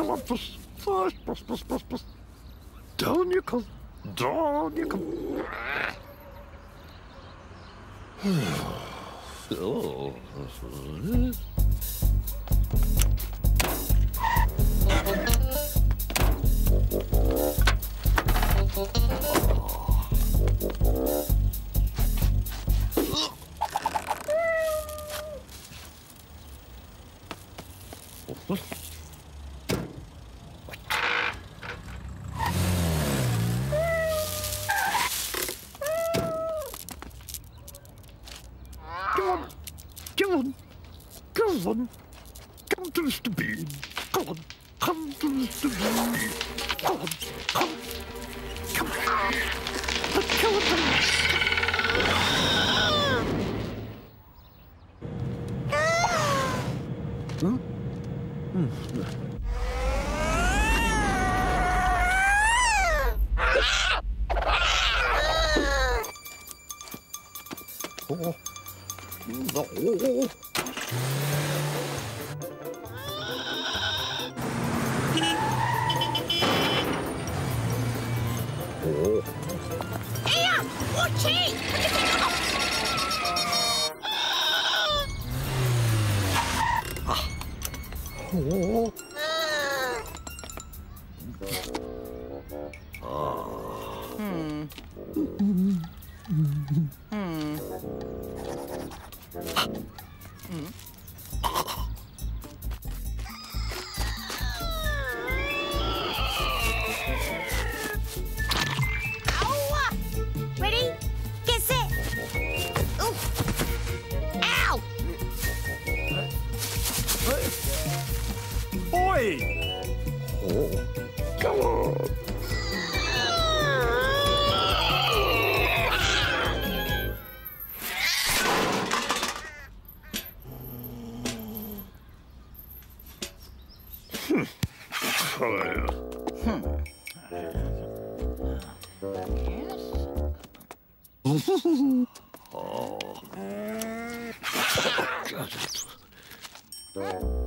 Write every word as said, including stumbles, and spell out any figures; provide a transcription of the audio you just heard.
Come on, puss. Puss, puss, puss, puss, puss. Down you come. Down you come. Oh. Come on, come on, come on, come to Mister Bean. Come on, come to Mister Bean. Come on, come, come, come on. Huh? Hmm. Oh. No. Oh. Hey, watch it! Oh. Hmm. Hmm. Hmm. Ow! Ready? Get set. Ooh. Ow! Oi! Oh. Come on. Oh.